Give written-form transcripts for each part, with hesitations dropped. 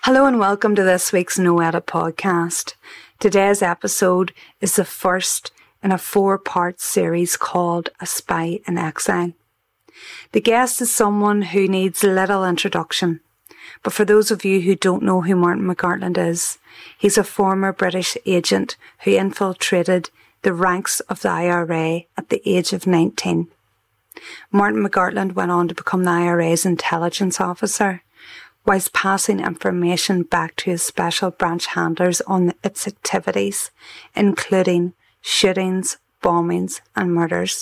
Hello and welcome to this week's No Edit podcast. Today's episode is the first in a 4-part series called A Spy in Exile. The guest is someone who needs little introduction, but for those of you who don't know who Martin McGartland is, he's a former British agent who infiltrated the ranks of the IRA at the age of 19. Martin McGartland went on to become the IRA's intelligence officer, whilst passing information back to his special branch handlers on its activities, including shootings, bombings and murders.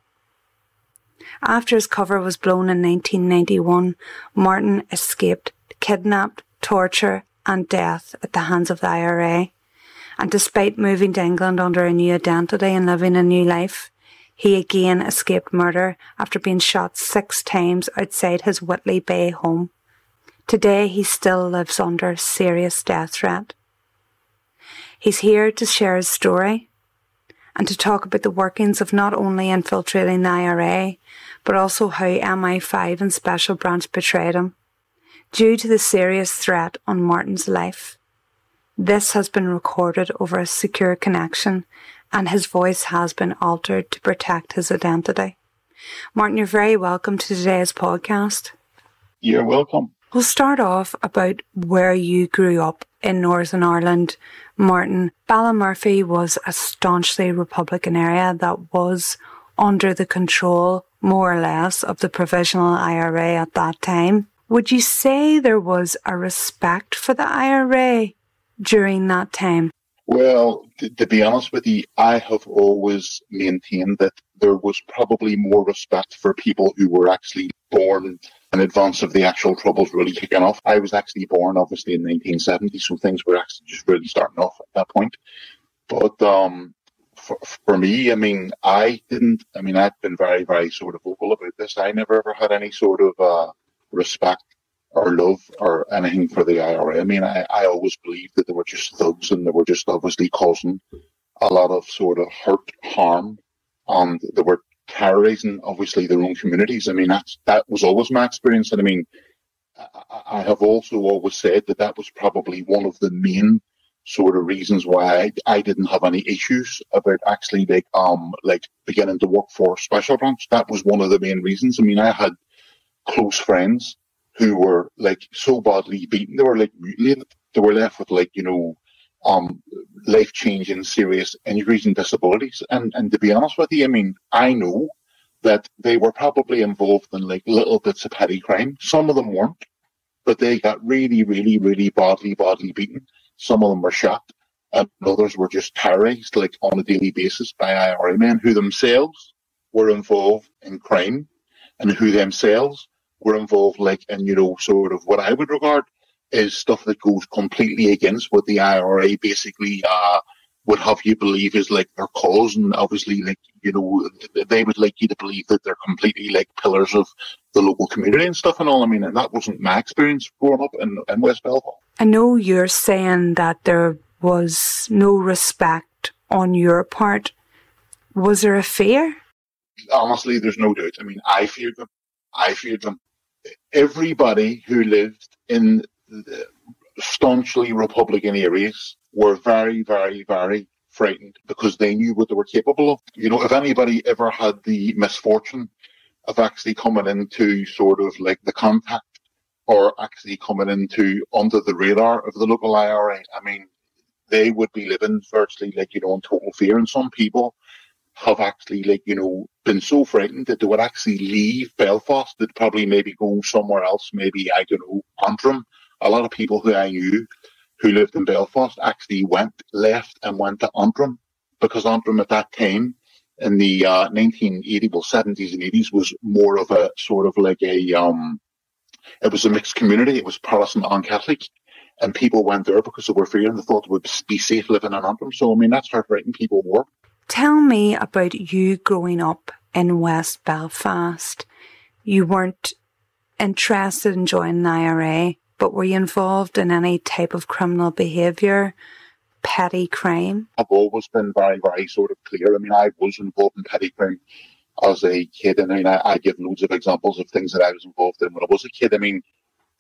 After his cover was blown in 1991, Martin escaped kidnapped, torture and death at the hands of the IRA. And despite moving to England under a new identity and living a new life, he again escaped murder after being shot 6 times outside his Whitley Bay home. Today he still lives under serious death threat. He's here to share his story and to talk about the workings of not only infiltrating the IRA, but also how MI5 and Special Branch betrayed him. Due to the serious threat on Martin's life, this has been recorded over a secure connection and his voice has been altered to protect his identity. Martin, you're very welcome to today's podcast. You're welcome. We'll start off about where you grew up in Northern Ireland, Martin. Ballymurphy was a staunchly Republican area that was under the control, more or less, of the Provisional IRA at that time. Would you say there was a respect for the IRA during that time? Well, to be honest with you, I have always maintained that there was probably more respect for people who were actually born in advance of the actual Troubles really kicking off. I was actually born, obviously, in 1970, so things were actually just really starting off at that point. But for me, I've been very, very sort of vocal about this. I never ever had any sort of respect or love or anything for the IRA. I always believed that they were just thugs and they were just obviously causing a lot of sort of hurt, harm, and they were terrorizing obviously their own communities. That was always my experience. And I have also always said that was probably one of the main sort of reasons why I didn't have any issues about actually beginning to work for Special Branch. That was one of the main reasons. I had close friends who were so badly beaten, they were mutilated. They were left with life-changing serious injuries and disabilities. And to be honest with you, I know that they were probably involved in little bits of petty crime. Some of them weren't, but they got really, really, really badly beaten. Some of them were shot, and others were just terrorized on a daily basis by IRA men who themselves were involved in crime and who themselves were involved in sort of what I would regard is stuff that goes completely against what the IRA basically would have you believe is their cause. And obviously they would like you to believe that they're completely pillars of the local community and stuff and all. And that wasn't my experience growing up in West Belfast. I know you're saying that there was no respect on your part. Was there a fear? Honestly, there's no doubt. I feared them. Everybody who lived in the staunchly Republican areas were very, very, very frightened because they knew what they were capable of. If anybody ever had the misfortune of actually coming into sort of the contact or actually coming into under the radar of the local IRA, they would be living virtually in total fear. And some people have actually been so frightened that they would actually leave Belfast. They'd probably maybe go somewhere else, maybe Antrim. A lot of people who I knew who lived in Belfast actually left and went to Antrim, because Antrim at that time in the 70s and 80s was more of a sort of it was a mixed community. It was Protestant and Catholic, and people went there because they were fearing. They thought they would be safe living in Antrim. So that's how frightened people were. Tell me about you growing up in West Belfast. You weren't interested in joining the IRA, but were you involved in any type of criminal behaviour, petty crime? I've always been very, very sort of clear. I was involved in petty crime as a kid, and I give loads of examples of things that I was involved in when I was a kid.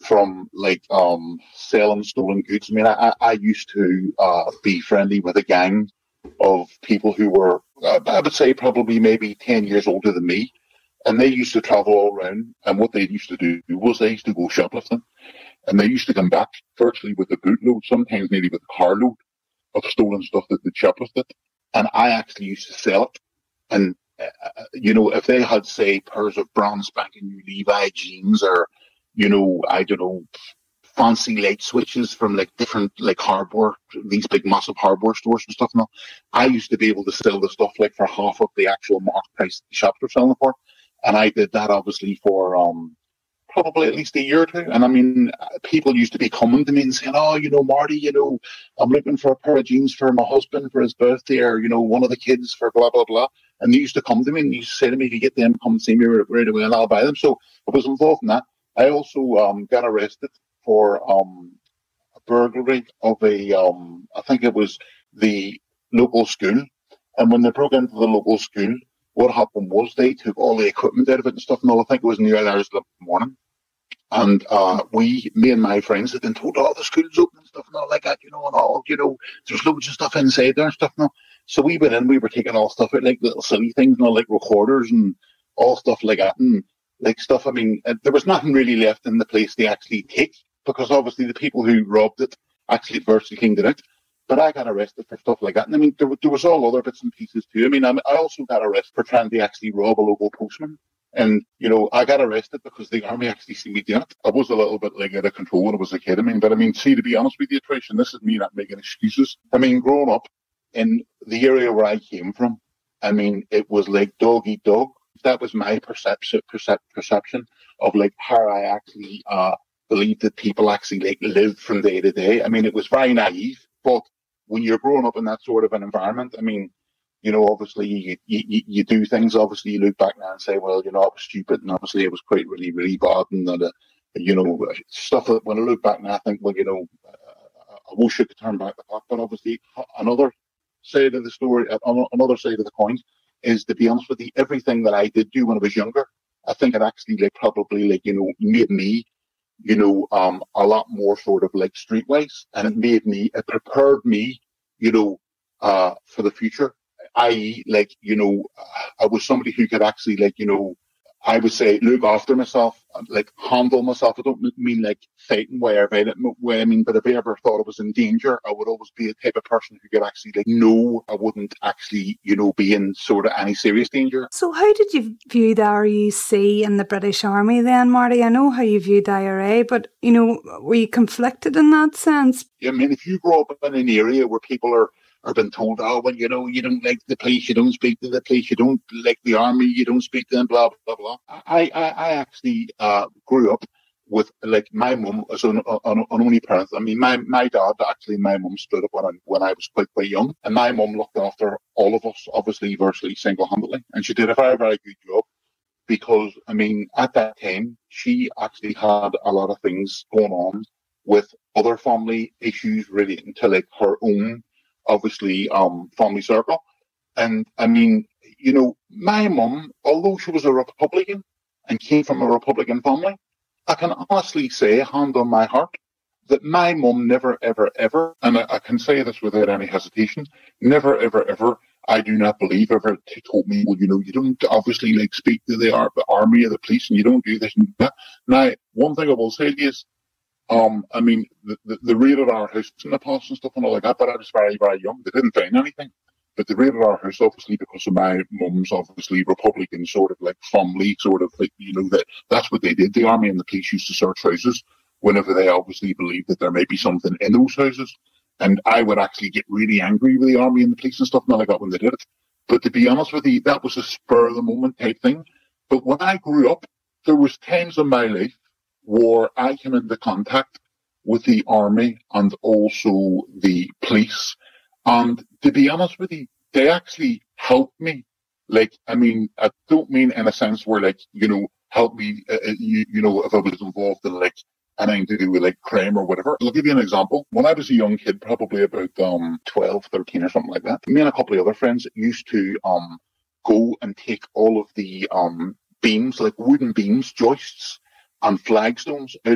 from like selling stolen goods. I mean, I used to be friendly with a gang of people who were, I would say, probably maybe 10 years older than me. And they used to travel all around. And what they used to do was they used to go shoplifting. And they used to come back virtually with a bootload, sometimes nearly with a carload of stolen stuff that they'd shoplifted. And I actually used to sell it. And, if they had, say, pairs of brand spanking new Levi jeans or, I don't know, fancy light switches from like different like hardware, these big massive hardware stores and stuff. Now, I used to be able to sell the stuff like for half of the actual market price the shops were selling for, and I did that obviously for probably at least a year or two. And I mean, people used to be coming to me and saying, "Oh, Marty, I'm looking for a pair of jeans for my husband for his birthday, or one of the kids for blah blah blah." And they used to come to me and they used to say to me, "If you get them, come and see me right away, and I'll buy them." So I was involved in that. I also got arrested for a burglary of I think it was the local school. And when they broke into the local school, what happened was they took all the equipment out of it and stuff and all. I think it was in the early hours of the morning. And me and my friends had been told, "Oh, the school's open and stuff and all like that, and all, there's loads of stuff inside there and stuff now." So we went in, we were taking all stuff out, like little silly things, like recorders and all stuff like that. And like stuff, I mean, there was nothing really left in the place they actually take, because obviously the people who robbed it actually virtually cleaned it out. But I got arrested for stuff like that. And I mean, there was all other bits and pieces too. I mean, I also got arrested for trying to actually rob a local postman. And, I got arrested because the army actually seen me doing it. I was a little bit like out of control when I was a kid. I mean, see, to be honest with you, Trish, and this is me not making excuses. I mean, growing up in the area where I came from, I mean, it was like dog eat dog. That was my perception of like how I actually believe that people actually like live from day to day. I mean, it was very naive, but when you're growing up in that sort of an environment, I mean, obviously you do things. Obviously, you look back now and say, well, I was stupid, and obviously it was quite really, really bad, and stuff that when I look back now, I think, well, I wish I could turn back the clock. But obviously, another side of the story, another side of the coin, is, to be honest with you, everything that I did do when I was younger, I think it actually probably made me, a lot more sort of like streetwise, and it prepared me, for the future. I.e., I was somebody who could actually I would say look after myself, handle myself. I don't mean fighting wherever I mean, but if I ever thought I was in danger, I would always be the type of person who could actually know I wouldn't actually, be in sort of any serious danger. So how did you view the RUC in the British Army then, Marty? I know how you viewed the IRA, but, were you conflicted in that sense? Yeah, I mean, if you grow up in an area where people are been told, "Oh, well, you don't like the police, you don't speak to the police, you don't like the army, you don't speak to them, blah, blah, blah." I actually grew up with, my mum as an only parent. I mean, my dad, actually, my mum split up when I was quite young, and my mum looked after all of us, obviously, virtually single-handedly, and she did a very, very good job, because, I mean, at that time, she actually had a lot of things going on with other family issues relating to, her own, obviously, family circle. And I mean, my mum, although she was a Republican and came from a Republican family, I can honestly say, hand on my heart, that my mum never, ever, ever, and I can say this without any hesitation, never, ever, ever, I do not believe, ever told me, well, you don't obviously speak to the army or the police, and you don't do this and that. Now, one thing I will say is, I mean, they raided our house in the past and stuff and all like that, but I was very, very young. They didn't find anything. But they raided our house, obviously, because of my mum's, obviously, Republican sort of family, sort of that's what they did. The army and the police used to search houses whenever they obviously believed that there may be something in those houses. And I would actually get really angry with the army and the police and stuff and all like that when they did it. But to be honest with you, that was a spur of the moment type thing. But when I grew up, there was times in my life where I came into contact with the army and also the police. And to be honest with you, they actually helped me. I mean, I don't mean in a sense where, help me, if I was involved in, anything to do with, crime or whatever. I'll give you an example. When I was a young kid, probably about 12, 13 or something like that, me and a couple of other friends used to go and take all of the beams, wooden beams, joists, and flagstones out of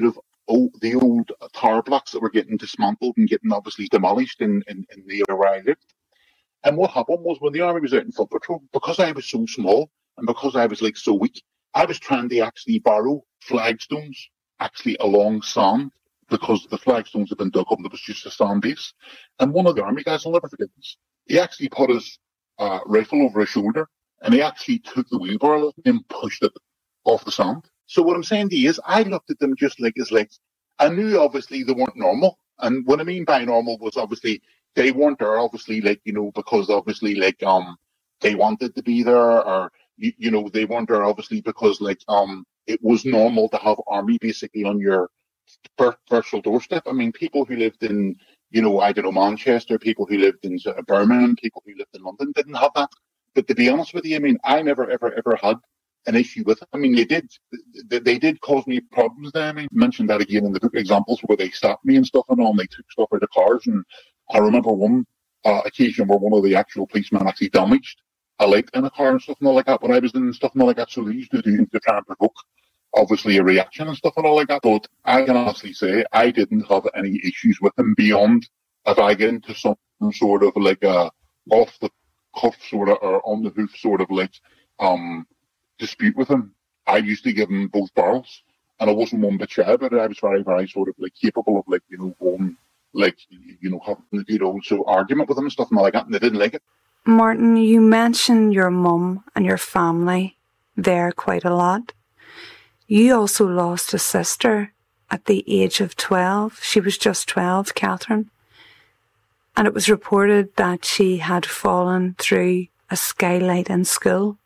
the old tower blocks that were getting dismantled and getting obviously demolished in the area where I lived. And what happened was when the army was out in foot patrol, because I was so small and because I was like so weak, I was trying to actually borrow flagstones actually along sand because the flagstones had been dug up and there was just a sand base. And one of the army guys, I'll never forget this, he actually put his rifle over his shoulder and he actually took the wheelbarrow and pushed it off the sand. So what I'm saying to you is I looked at them just like as like, I knew obviously they weren't normal. And what I mean by normal was obviously they weren't there obviously like, because obviously like, they wanted to be there or, they weren't there obviously because like, it was normal to have army basically on your virtual doorstep. I mean, people who lived in, I don't know, Manchester, people who lived in Birmingham, people who lived in London didn't have that. But to be honest with you, I mean, I never, ever had an issue with it. I mean, they did cause me problems there. I mean, I mentioned that again in the book, examples where they stopped me and stuff and all, and they took stuff out of cars. And I remember one occasion where one of the actual policemen actually damaged a light in a car and stuff and all like that when I was in and stuff and all like that. So they used to do to try and provoke, obviously, a reaction and stuff and all like that. But I can honestly say I didn't have any issues with him beyond if I get into some sort of like a off the cuff sort of or on the hoof sort of like dispute with him. I used to give him both barrels, and I wasn't one bit shy, but I was very, very sort of like capable of like going like having so argument with him and stuff and all like that, and they didn't like it. Martin, you mentioned your mum and your family there quite a lot. You also lost a sister at the age of 12. She was just 12, Catherine. And it was reported that she had fallen through a skylight in school.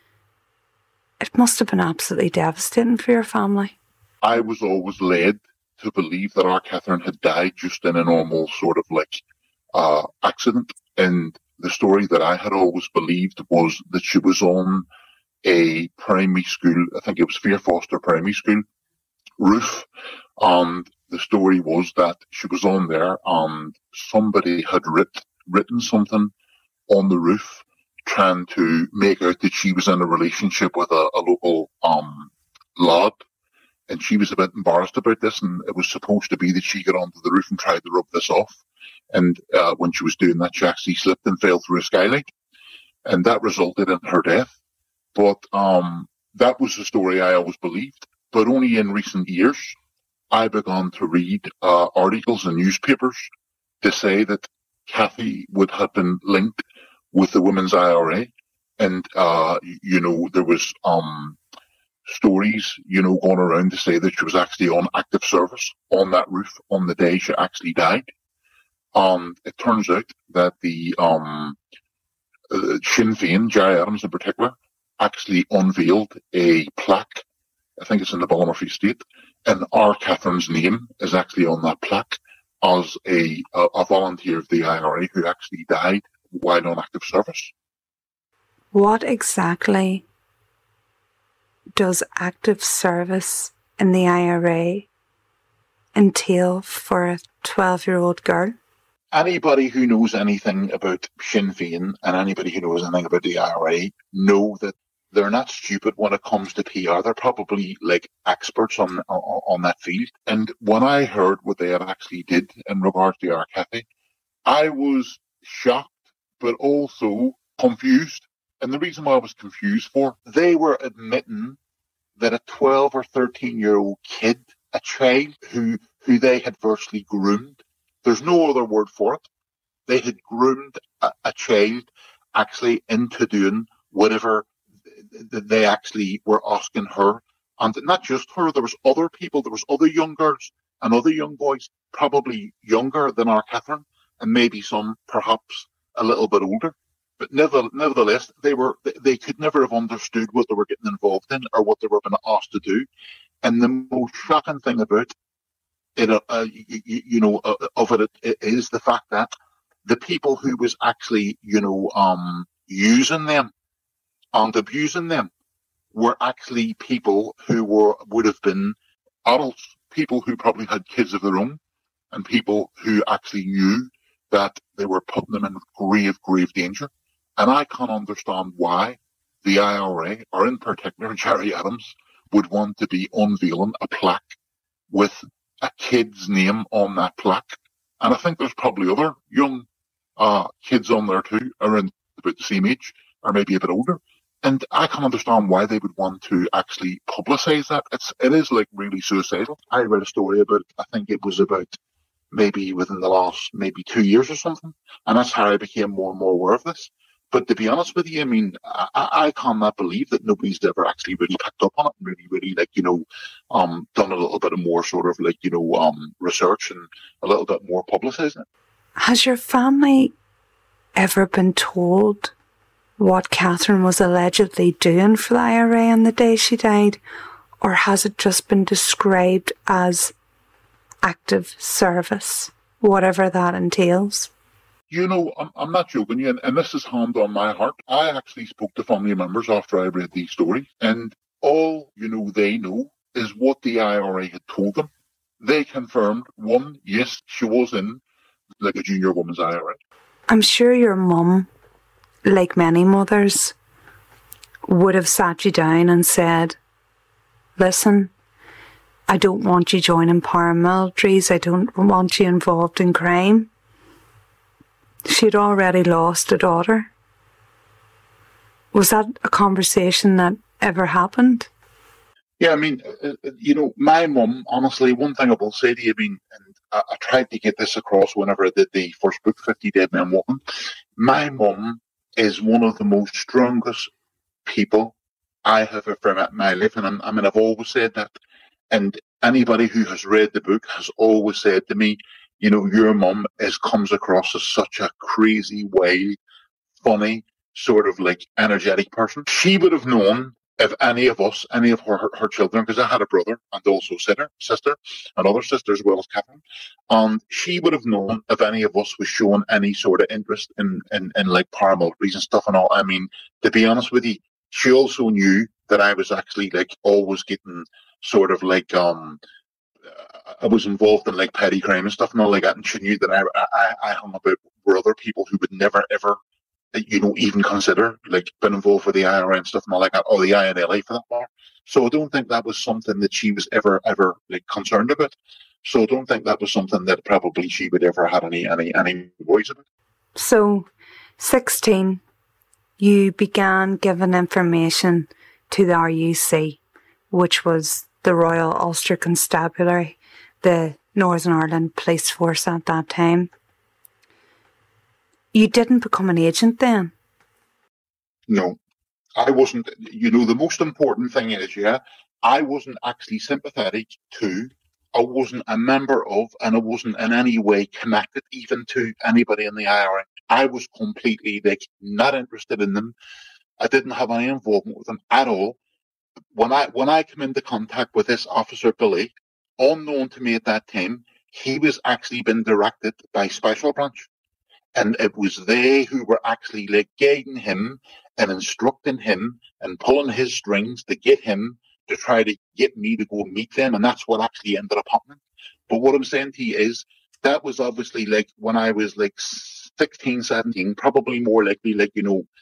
It must have been absolutely devastating for your family. I was always led to believe that our Catherine had died just in a normal sort of like accident. And the story that I had always believed was that she was on a primary school, I think it was Fair Foster Primary School roof. And the story was that she was on there and somebody had written something on the roof trying to make out that she was in a relationship with a local lad. And she was a bit embarrassed about this, and it was supposed to be that she got onto the roof and tried to rub this off. And when she was doing that, she actually slipped and fell through a skylight. And that resulted in her death. But that was the story I always believed. But only in recent years, I began to read articles in newspapers to say that Kathy would have been linked with the Women's IRA. And, there was stories, going around to say that she was actually on active service on that roof on the day she actually died. It turns out that the Sinn Féin, Gerry Adams in particular, actually unveiled a plaque. I think it's in the Ballymurphy estate, and our Catherine's name is actually on that plaque as a volunteer of the IRA who actually died while on active service. What exactly does active service in the IRA entail for a 12-year-old girl? Anybody who knows anything about Sinn Féin and anybody who knows anything about the IRA know that they're not stupid when it comes to PR. They're probably like experts on that field. And when I heard what they had actually did in regards to our Kathy, I was shocked, but also confused. And the reason why I was confused they were admitting that a 12 or 13-year-old kid, a child who they had virtually groomed, there's no other word for it. They had groomed a child actually into doing whatever they actually were asking her. And not just her, there was other people, there was other young girls and other young boys, probably younger than our Catherine, and maybe some perhaps a little bit older. But nevertheless, they could never have understood what they were getting involved in or what they were being asked to do. And the most shocking thing about it, of it is the fact that the people who was actually, using them and abusing them were actually people who would have been adults, people who probably had kids of their own, and people who actually knew that they were putting them in grave danger. And I can't understand why the IRA, or in particular Gerry Adams, would want to be unveiling a plaque with a kid's name on that plaque. And I think there's probably other young kids on there too, around about the same age, or maybe a bit older. And I can understand why they would want to actually publicise that. It is like really suicidal. I read a story about, I think it was about maybe within the last maybe 2 years or something. And that's how I became more and more aware of this. But to be honest with you, I mean, I cannot believe that nobody's ever actually really picked up on it and really like, done a little bit of more sort of like, research and a little bit more publicising it. Has your family ever been told what Catherine was allegedly doing for the IRA on the day she died? Or has it just been described as active service, whatever that entails? I'm not joking you, and this is hand on my heart. I actually spoke to family members after I read these stories, and all, they know is what the IRA had told them. They confirmed, one, yes, she was in like a junior woman's IRA. I'm sure your mum, like many mothers, would have sat you down and said, listen, I don't want you joining paramilitaries. I don't want you involved in crime. She'd already lost a daughter. Was that a conversation that ever happened? Yeah, I mean, my mum, honestly, one thing I will say to you, and I tried to get this across whenever I did the first book, 50 Dead Men Walking. My mum is one of the most strongest people I have ever met in my life. And I've always said that. And anybody who has read the book has always said to me, your mum comes across as such a crazy, wild, funny, sort of like energetic person. She would have known if any of us, any of her children, because I had a brother and also sister, and other sisters as well as Catherine, and she would have known if any of us was showing any sort of interest in like paramilitaries and stuff and all. I mean, to be honest with you, she also knew that I was actually like always getting sort of like I was involved in like petty crime and stuff and all like that, and she knew that I hung about with other people who would never ever, even consider like being involved with the IRA and stuff and all like that, or the INLA for that matter. So I don't think that was something that she was ever like concerned about. So I don't think that was something that probably she would ever had any worries about. So, 16, you began giving information to the RUC, which was the Royal Ulster Constabulary, the Northern Ireland Police Force at that time. You didn't become an agent then? No, I wasn't. The most important thing is, I wasn't actually sympathetic to, I wasn't a member of, and I wasn't in any way connected even to anybody in the IRA. I was completely not interested in them. I didn't have any involvement with them at all. When I came into contact with this officer Billy, unknown to me at that time, he was actually been directed by Special Branch. And it was they who were actually guiding him and instructing him and pulling his strings to get him to try to get me to go meet them. And that's what actually ended up happening. But what I'm saying to you is that was obviously when I was 16, 17, probably more likely late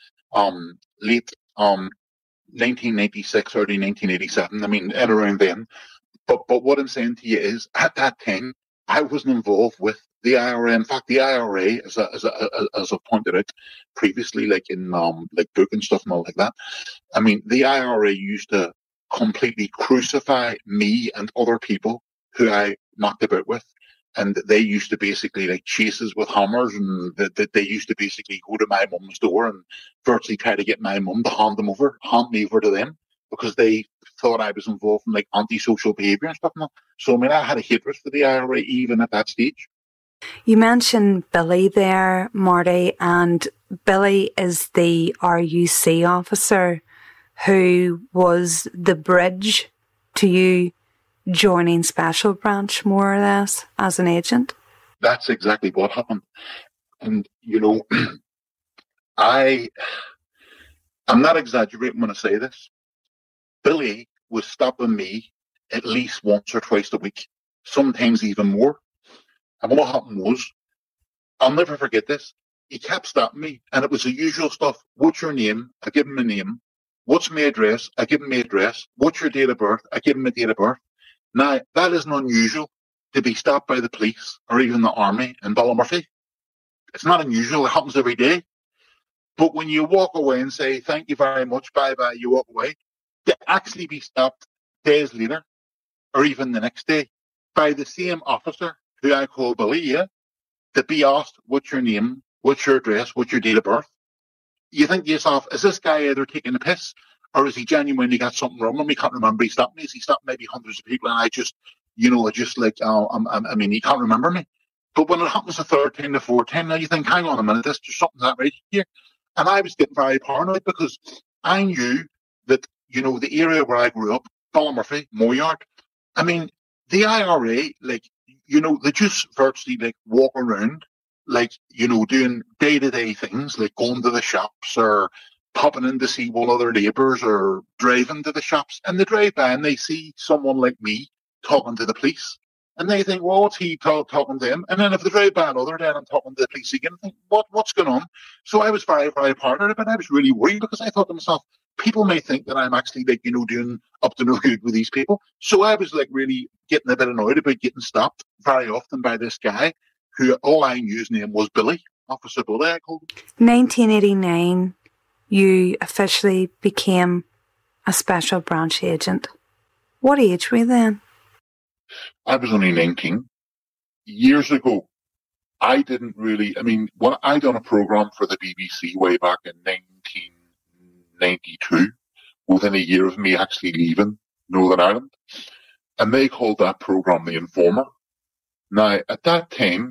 1996, early 1987. I mean, and around then. But what I'm saying to you is at that time, I wasn't involved with the IRA. In fact, the IRA, as I pointed out previously, in book and stuff and all like that. I mean, the IRA used to completely crucify me and other people who I knocked about with, and they used to basically chase us with hammers, and they used to basically go to my mum's door and virtually try to get my mum to hand me over to them, because they thought I was involved in antisocial behaviour and stuff. So I mean, I had a hatred for the IRA even at that stage. You mentioned Billy there, Marty, and Billy is the RUC officer who was the bridge to you joining Special Branch, more or less, as an agent. That's exactly what happened. And, I'm not exaggerating when I say this. Billy was stopping me at least once or twice a week, sometimes even more. And what happened was, I'll never forget this, he kept stopping me, and it was the usual stuff. What's your name? I give him my name. What's my address? I give him my address. What's your date of birth? I give him my date of birth. Now, that isn't unusual to be stopped by the police or even the army in Ballymurphy. It's not unusual. It happens every day. But when you walk away and say, thank you very much, bye-bye, you walk away, to actually be stopped days later or even the next day by the same officer who I call Billy, yeah, to be asked, what's your name, what's your address, what's your date of birth? You think to yourself, is this guy either taking a piss or is he genuinely got something wrong with me? He can't remember he stopped me. Is he stopped maybe hundreds of people and I just, he can't remember me. But when it happens the third time, the fourth time, now you think, hang on a minute, there's something not right here. And I was getting very paranoid because I knew that, the area where I grew up, Ballymurphy, Moyard, I mean, the IRA, they just virtually, walk around, doing day-to-day things, like going to the shops or popping in to see one of their neighbours or driving to the shops. And they drive by and they see someone like me talking to the police. And they think, well, what's he talking to him? And then if they drive by another day and I'm talking to the police again, I think, what's going on? So I was very, very paranoid, but I was really worried because I thought to myself, people may think that I'm actually doing up to no good with these people. So I was really getting a bit annoyed about getting stopped very often by this guy who all I knew his name was Billy, Officer Billy, I called him. 1989, you officially became a special branch agent. What age were you then? I was only 19. Years ago, I didn't really, when I done a programme for the BBC way back in 1992, within a year of me actually leaving Northern Ireland, and they called that programme The Informer. Now, at that time,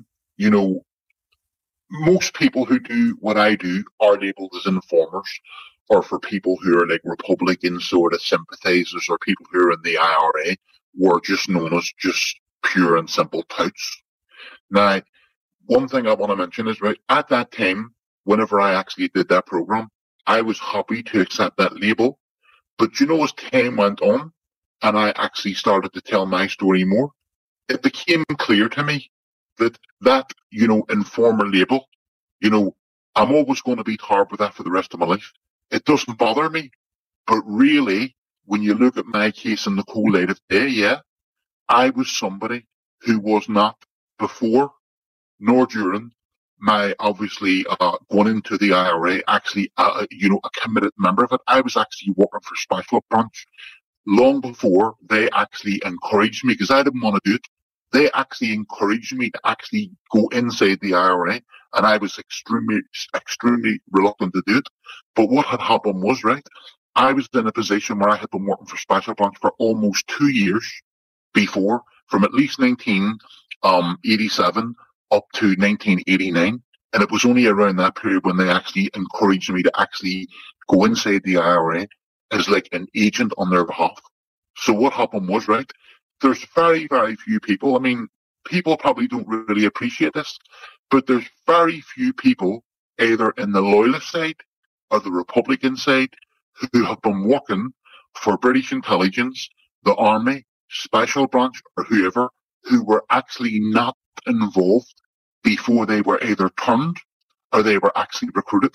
most people who do what I do are labelled as informers, or for people who are Republican sort of sympathisers or people who are in the IRA, were just known as just pure and simple touts. Now, one thing I want to mention is, at that time, whenever I actually did that programme, I was happy to accept that label. But as time went on and I actually started to tell my story more, it became clear to me that informer label, I'm always going to be tarred with that for the rest of my life. It doesn't bother me. But really, when you look at my case in the cold light of day, yeah, I was somebody who was not before nor during my obviously going into the IRA actually a committed member of it. I was actually working for Special Branch long before they actually encouraged me, because I didn't want to do it. They actually encouraged me to actually go inside the IRA, and I was extremely reluctant to do it. But what had happened was, I was in a position where I had been working for Special Branch for almost 2 years before, from at least 1987 up to 1989. And it was only around that period when they actually encouraged me to actually go inside the IRA as an agent on their behalf. So what happened was, there's very, very few people. People probably don't really appreciate this, but there's very few people either in the Loyalist side or the Republican side who have been working for British intelligence, the Army, Special Branch, or whoever, who were actually not involved before they were either turned or they were actually recruited.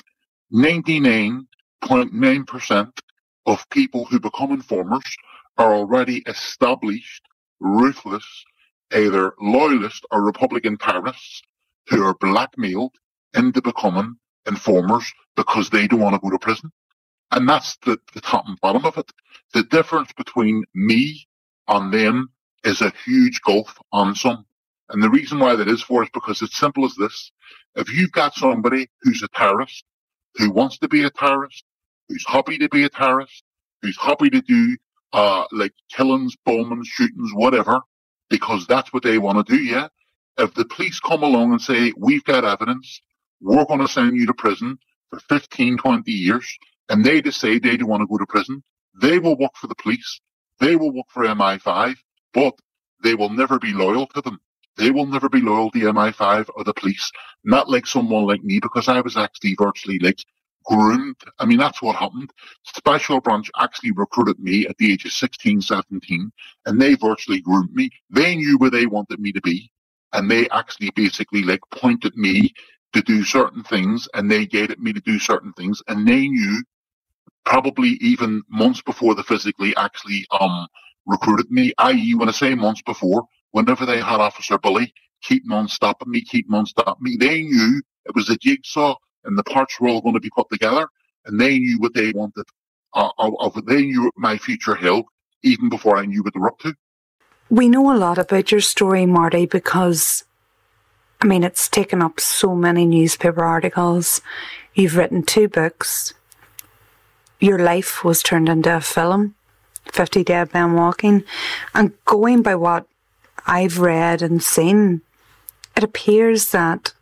99.9% of people who become informers are already established, ruthless, either Loyalist or Republican terrorists who are blackmailed into becoming informers because they don't want to go to prison. And that's the top and bottom of it. The difference between me and them is a huge gulf on some. And the reason why that is for is because it's simple as this. If you've got somebody who's a terrorist, who wants to be a terrorist, who's happy to be a terrorist, who's happy to do killings, bombings, shootings, whatever, because that's what they want to do, yeah? If the police come along and say, we've got evidence, we're going to send you to prison for 15, 20 years, and they decide they don't want to go to prison, they will work for the police, they will work for MI5, but they will never be loyal to them. They will never be loyal to MI5 or the police, not like someone like me, because I was actually virtually groomed. That's what happened. Special Branch actually recruited me at the age of 16, 17, and they virtually groomed me. They knew where they wanted me to be, and they actually basically pointed me to do certain things, and they guided me to do certain things, and they knew probably even months before they physically actually recruited me, i.e. when I say months before, whenever they had Officer Bully keeping on stopping me, they knew it was a jigsaw and the parts were all going to be put together, and they knew what they wanted. They knew what my future held even before I knew what they were up to. We know a lot about your story, Marty, because, I mean, it's taken up so many newspaper articles. You've written 2 books. Your life was turned into a film, 50 Dead Men Walking. And going by what I've read and seen, it appears that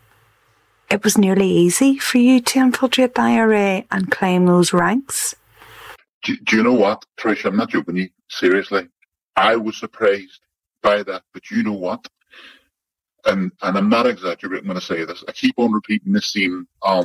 it was nearly easy for you to infiltrate the IRA and climb those ranks. Do you know what, Trish? I'm not joking you. Seriously. I was surprised by that, but you know what? And I'm not exaggerating when I say this. I keep on repeating this same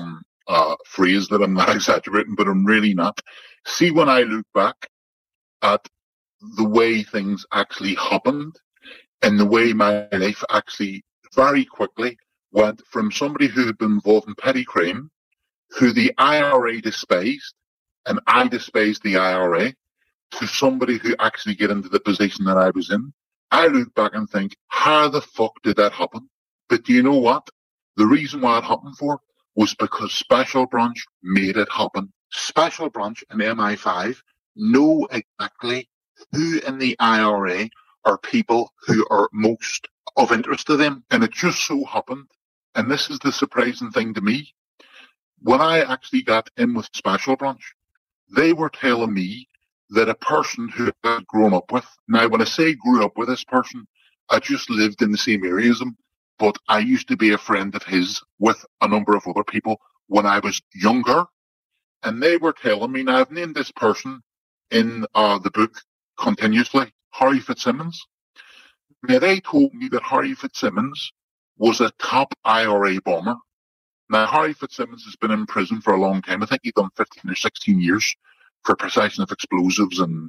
phrase that I'm not exaggerating, but I'm really not. See, when I look back at the way things actually happened and the way my life actually very quickly went from somebody who had been involved in petty crime, who the IRA despised, and I despised the IRA, to somebody who actually get into the position that I was in. I look back and think, how the fuck did that happen? But do you know what? The reason why it happened for was because Special Branch made it happen. Special Branch and MI5 know exactly who in the IRA are people who are most of interest to them. And it just so happened, and this is the surprising thing to me, when I actually got in with Special Branch, they were telling me that a person who I had grown up with, now when I say grew up with this person, I just lived in the same area as him, but I used to be a friend of his with a number of other people when I was younger, and they were telling me, now I've named this person in the book continuously, Harry Fitzsimmons. Now they told me that Harry Fitzsimmons was a top IRA bomber. Now Harry Fitzsimmons has been in prison for a long time. I think he's done 15 or 16 years for possession of explosives and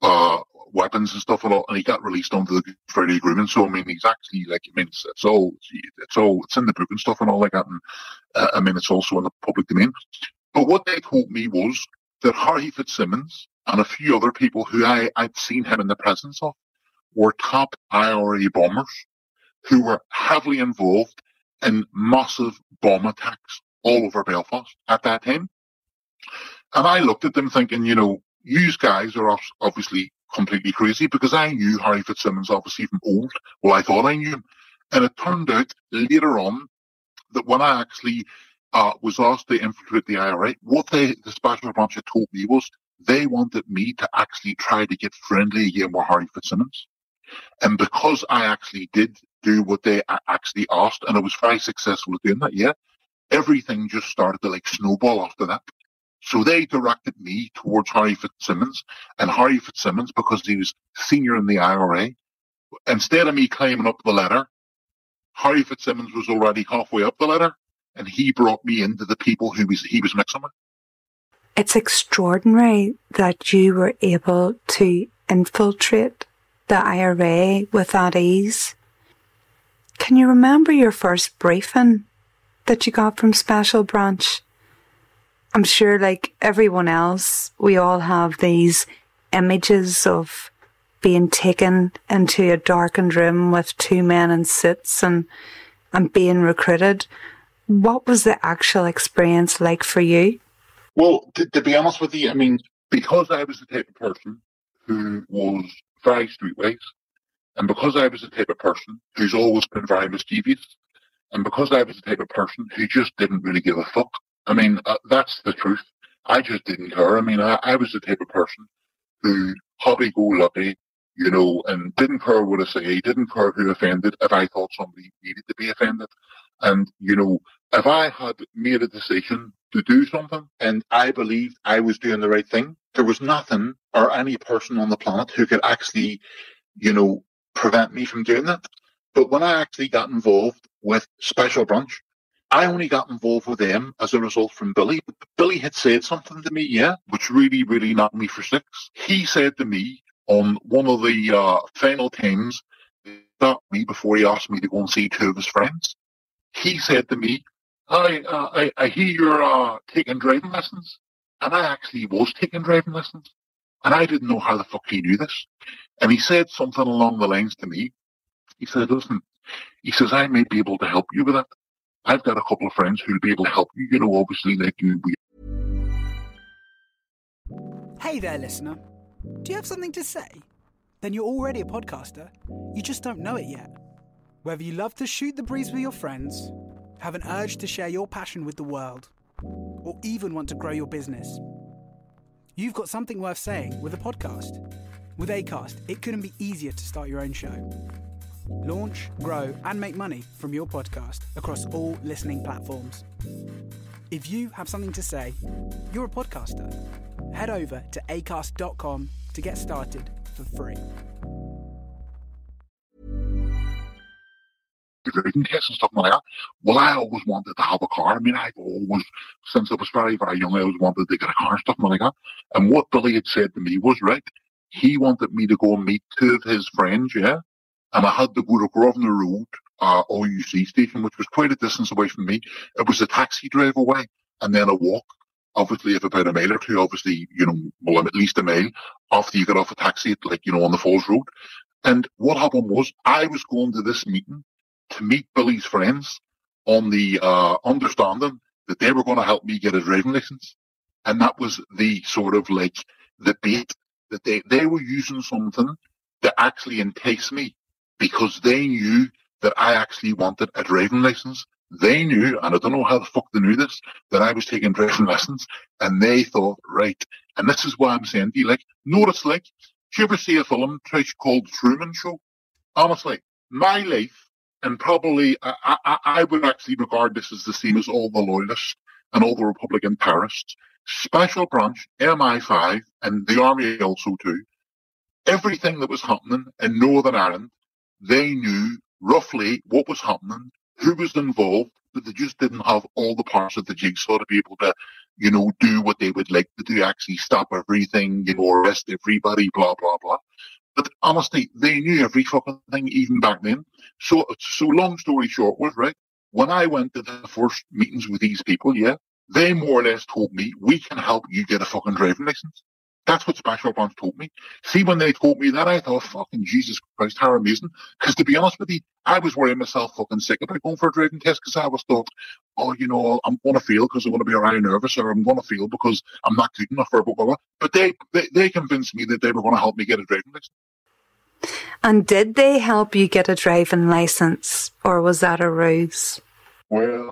weapons and stuff, and he got released under the Good Friday Agreement. So I mean, he's actually it's in the book and stuff and all like that. And it's also in the public domain. But what they told me was that Harry Fitzsimmons and a few other people who I'd seen him in the presence of were top IRA bombers who were heavily involved in massive bomb attacks all over Belfast at that time. And I looked at them thinking, you guys are obviously completely crazy, because I knew Harry Fitzsimmons obviously from old. Well, I thought I knew him. And it turned out later on that when I actually was asked to infiltrate the IRA, what the Special Branch had told me was they wanted me to actually try to get friendly again with Harry Fitzsimmons. And because I actually did do what they actually asked, and I was very successful at doing that, everything just started to snowball after that. So they directed me towards Harry Fitzsimmons, and Harry Fitzsimmons, because he was senior in the IRA, instead of me climbing up the ladder, Harry Fitzsimmons was already halfway up the ladder, and he brought me into the people he was mixing with. It's extraordinary that you were able to infiltrate the IRA with that ease. Can you remember your first briefing that you got from Special Branch? I'm sure, like everyone else, we all have these images of being taken into a darkened room with 2 men in suits and being recruited. What was the actual experience like for you? Well, to be honest with you, I mean, because I was the type of person who was very streetwise, and because I was the type of person who's always been very mischievous, and because I was the type of person who just didn't really give a fuck. I mean, that's the truth. I just didn't care. I mean, I was the type of person who happy-go-lucky, and didn't care what I say, didn't care who offended if I thought somebody needed to be offended. And, if I had made a decision to do something and I believed I was doing the right thing, there was nothing or any person on the planet who could actually, prevent me from doing that. But when I actually got involved with Special Branch, I only got involved with them as a result from Billy. Billy had said something to me, which really, really knocked me for six. He said to me on one of the final times, stopped me before he asked me to go and see 2 of his friends. He said to me, I hear you're taking driving lessons. And I actually was taking driving lessons. And I didn't know how the fuck he knew this. And he said something along the lines to me He said, listen, he says, I may be able to help you with that. I've got a couple of friends who'll be able to help you, obviously, like you. Hey there, listener. Do you have something to say? Then you're already a podcaster. You just don't know it yet. Whether you love to shoot the breeze with your friends, have an urge to share your passion with the world, or even want to grow your business, you've got something worth saying with a podcast. With Acast, it couldn't be easier to start your own show. Launch, grow, and make money from your podcast across all listening platforms. If you have something to say, you're a podcaster. Head over to acast.com to get started for free. Driving tests and stuff like that. Well, I always wanted to have a car. I mean, I've always, since I was very, very young, I always wanted to get a car and stuff like that. And what Billy had said to me was, right, he wanted me to go and meet two of his friends, yeah? And I had to go to Grosvenor Road, RUC station, which was quite a distance away from me. It was a taxi drive away and then a walk, obviously, of about a mile or two, obviously, well, at least a mile after you get off a taxi at, on the Falls Road. And what happened was I was going to this meeting to meet Billy's friends on the understanding that they were going to help me get a driving license. And that was the sort of the bait that they were using something to actually entice me, because they knew that I actually wanted a driving license. They knew, and I don't know how the fuck they knew this, that I was taking driving lessons, and they thought, right, and this is why I'm saying to you, notice, do you ever see a film, Trish, called Truman Show? Honestly, my life, and probably, I would actually regard this as the same as all the loyalists and all the Republican terrorists. Special Branch, MI5, and the Army also too, everything that was happening in Northern Ireland, they knew roughly what was happening, who was involved, but they just didn't have all the parts of the jigsaw to be able to, do what they would like to do, actually stop everything, arrest everybody, blah, blah, blah. But honestly, they knew every fucking thing even back then. So long story short was, right, when I went to the first meetings with these people, yeah, they more or less told me, we can help you get a fucking driving license. That's what Special Branch told me. See, when they told me that, I thought, fucking Jesus Christ, how amazing. Because to be honest with you, I was worrying myself fucking sick about going for a driving test, because I always thought, I'm going to fail because I'm going to be around nervous, or I'm going to fail because I'm not good enough, or blah, blah, blah. But they convinced me that they were going to help me get a driving license. And did they help you get a driving license, or was that a ruse? Well,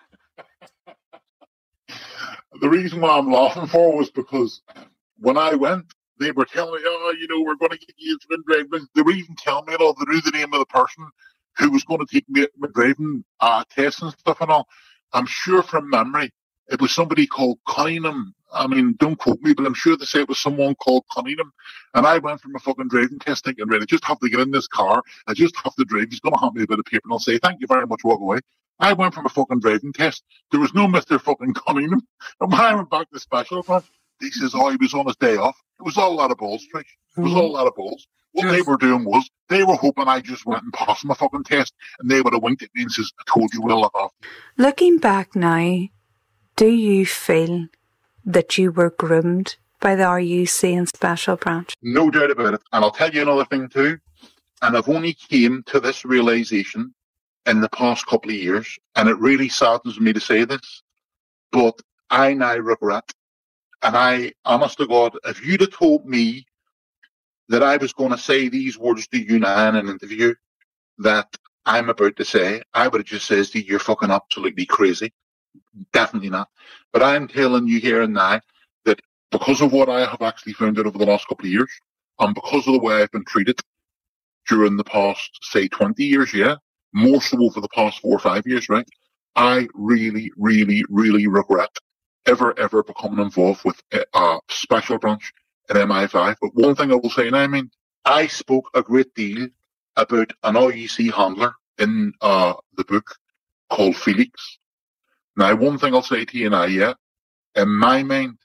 the reason why I'm laughing for was because when I went, they were telling me, we're going to get you a driving license. They were even telling me, they knew the name of the person who was going to take me my driving tests and stuff and all. I'm sure from memory, it was somebody called Cunningham. I mean, don't quote me, but I'm sure they say it was someone called Cunningham. And I went for my fucking driving test thinking, right, I just have to get in this car. I just have to drive. He's going to hand me a bit of paper and I'll say, thank you very much, walk away. I went for my fucking driving test. There was no Mr. fucking Cunningham. And when I went back to Special Branch, he says, he was on his day off. It was all a lot of balls, Trish. It was all a lot of balls. What they were doing was, they were hoping I just went and passed my fucking test, and they would have winked at me and says, I told you we'll look off. Looking back now, do you feel that you were groomed by the RUC and Special Branch? No doubt about it. And I'll tell you another thing too. And I've only came to this realization in the past couple of years, and it really saddens me to say this, but I now regret. And I, honest to God, if you'd have told me that I was going to say these words to you now in an interview that I'm about to say, I would have just said to you, you're fucking absolutely crazy. Definitely not. But I'm telling you here and now that because of what I have actually found out over the last couple of years, and because of the way I've been treated during the past, say, 20 years, yeah, more so over the past 4 or 5 years, right, I really, really, really regret ever becoming involved with Special Branch and MI5. But one thing I will say now, I spoke a great deal about an RUC handler in the book called Felix. Now, one thing I'll say to you now, yeah, in my mind,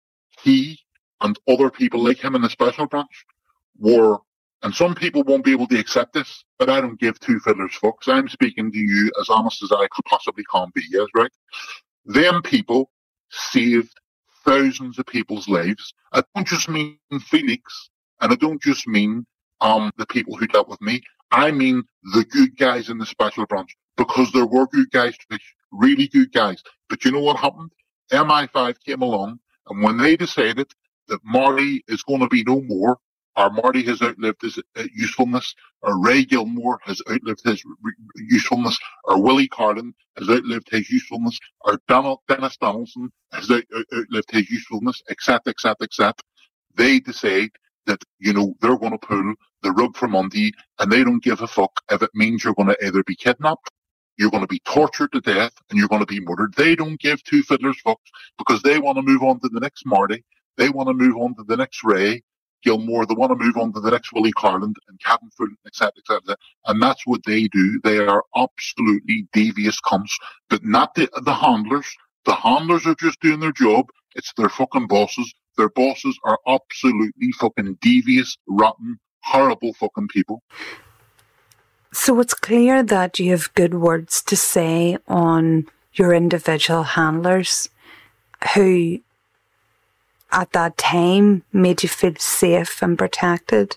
he and other people like him in the Special Branch were, and some people won't be able to accept this, but I don't give two fiddlers fucks. I'm speaking to you as honest as I could possibly can be, yes, right? Them people saved thousands of people's lives. I don't just mean Felix, and I don't just mean the people who dealt with me. I mean the good guys in the special branch, because there were good guys, really good guys. But you know what happened? MI5 came along, and when they decided that Marty is going to be no more, or Marty has outlived his usefulness, or Ray Gilmore has outlived his usefulness, or Willie Carlin has outlived his usefulness, or Dennis Donaldson has outlived his usefulness, etc., etc., etc., they decide that, you know, they're going to pull the rug from under you, and they don't give a fuck if it means you're going to either be kidnapped, you're going to be tortured to death, and you're going to be murdered. They don't give two fiddlers fucks, because they want to move on to the next Marty. They want to move on to the next Ray Gilmore. They want to move on to the next Willie Carland and Captain Fulton, etc., etc. And that's what they do. They are absolutely devious cunts, but not the handlers. The handlers are just doing their job. It's their fucking bosses. Their bosses are absolutely fucking devious, rotten, horrible fucking people. So it's clear that you have good words to say on your individual handlers who at that time made you feel safe and protected.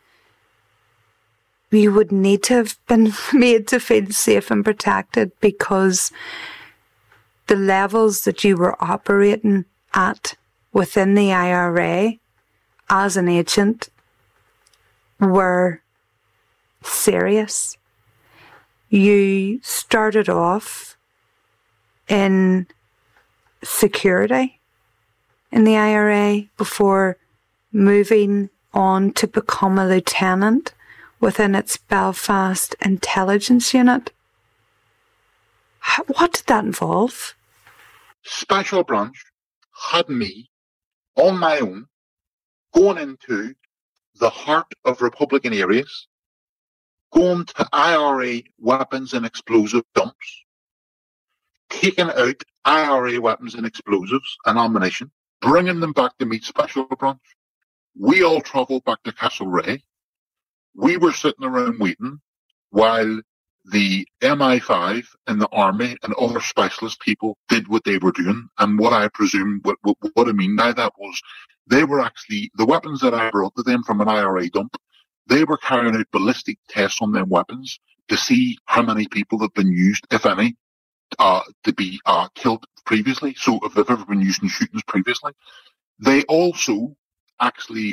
You would need to have been made to feel safe and protected, because the levels that you were operating at within the IRA as an agent were serious. You started off in security in the IRA before moving on to become a lieutenant within its Belfast intelligence unit. What did that involve? Special Branch had me on my own going into the heart of Republican areas, going to IRA weapons and explosive dumps, taking out IRA weapons and explosives and ammunition, bringing them back to meet Special Branch. We all travelled back to Castlereagh. We were sitting around waiting while the MI5 and the army and other specialist people did what they were doing. And what I presume, what I mean by that was, they were actually, the weapons that I brought to them from an IRA dump, they were carrying out ballistic tests on them weapons to see how many people have been used, if any, to be killed previously. So if they've ever been used in shootings previously. They also actually,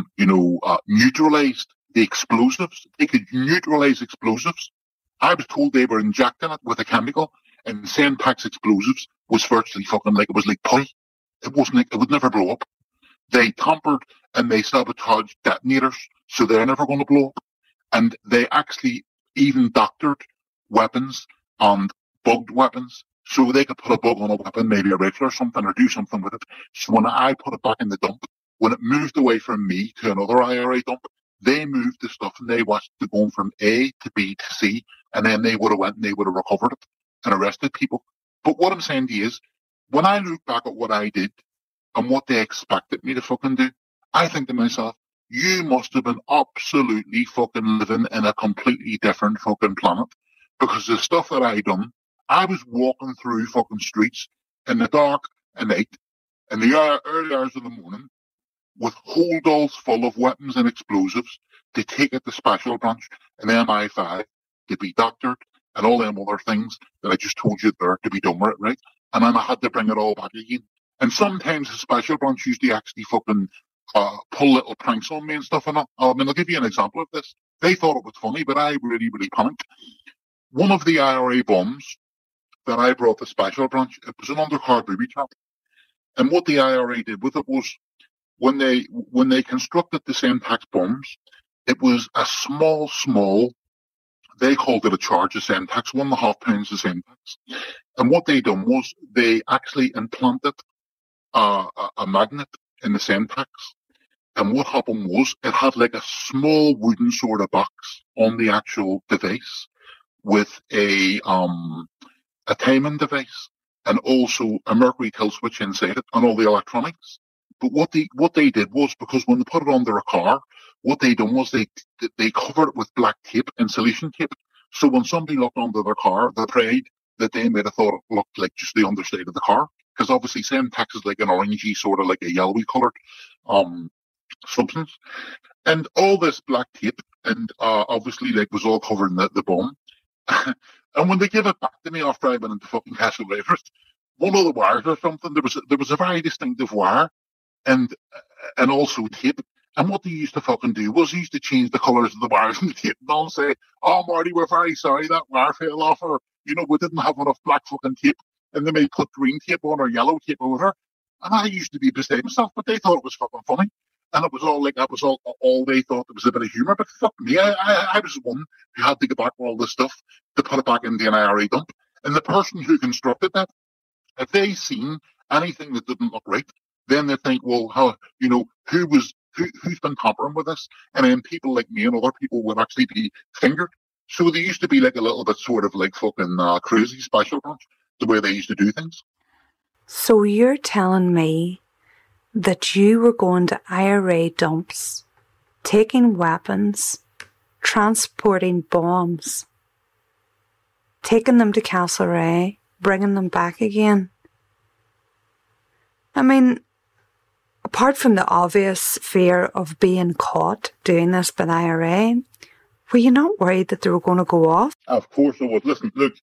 neutralized the explosives. They could neutralize explosives. I was told they were injecting it with a chemical, and Semtex explosives was virtually fucking like, it was like putty. It wasn't like, it would never blow up. They tampered and they sabotaged detonators, so they're never going to blow up. And they actually even doctored weapons and bugged weapons, so they could put a bug on a weapon, maybe a rifle or something, or do something with it. So when I put it back in the dump, when it moved away from me to another IRA dump, they moved the stuff and they watched it going from A to B to C, and then they would have went and they would have recovered it and arrested people. But what I'm saying to you is, when I look back at what I did and what they expected me to fucking do, I think to myself, you must have been absolutely fucking living in a completely different fucking planet. Because the stuff that I done, I was walking through fucking streets in the dark at night, in the early hours of the morning, with holdalls full of weapons and explosives to take it to Special Branch and MI5 to be doctored and all them other things that I just told you there to be done with it, right? And then I had to bring it all back again. And sometimes the Special Branch usually actually fucking pull little pranks on me and stuff. And I'll give you an example of this. They thought it was funny, but I really, really panicked. One of the IRA bombs that I brought to Special Branch, it was an undercard booby trap. And what the IRA did with it was, when they constructed the Semtex bombs, it was a small, they called it a charge of Semtex, 1.5 pounds of Semtex. And what they done was, they actually implanted a magnet in the Semtex. And what happened was, it had like a small wooden sort of box on the actual device with a timing device and also a mercury kill switch inside it and all the electronics. But what they did was, because when they put it under a car, what they done was they covered it with black tape, insulation tape. So when somebody looked under their car, they prayed that they might have thought it looked like just the underside of the car. Because obviously Semtex is like an orangey, sort of like a yellowy coloured substance. And all this black tape, and obviously, like, was all covering the bomb. And when they gave it back to me after I went into fucking Castle Everest, one of the wires or something, there was a very distinctive wire and also tape. And what they used to fucking do was they used to change the colours of the wires and the tape and all, say, "Oh, Marty, we're very sorry that wire fell off," or, we didn't have enough black fucking tape. And they may put green tape on or yellow tape over. And I used to be beside myself, but they thought it was fucking funny. And it was all like, that was all they thought. It was a bit of humour. But fuck me, I was the one who had to go back all this stuff to put it back into an IRA dump. And the person who constructed that, if they seen anything that didn't look right, then they think, well, how, who's been tampering with this? And then people like me and other people would actually be fingered. So they used to be like a little bit sort of like fucking crazy special branch, the way they used to do things. So you're telling me that you were going to IRA dumps, taking weapons, transporting bombs, taking them to Castlereagh, bringing them back again? I mean, apart from the obvious fear of being caught doing this by the IRA, were you not worried that they were going to go off? Of course I was. Listen, look,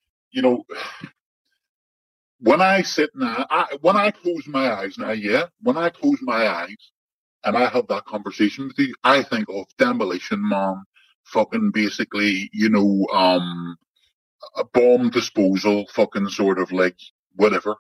when I sit now, when I close my eyes now, when I close my eyes and I have that conversation with you, I think of Demolition Man, fucking basically, a bomb disposal, fucking sort of like whatever.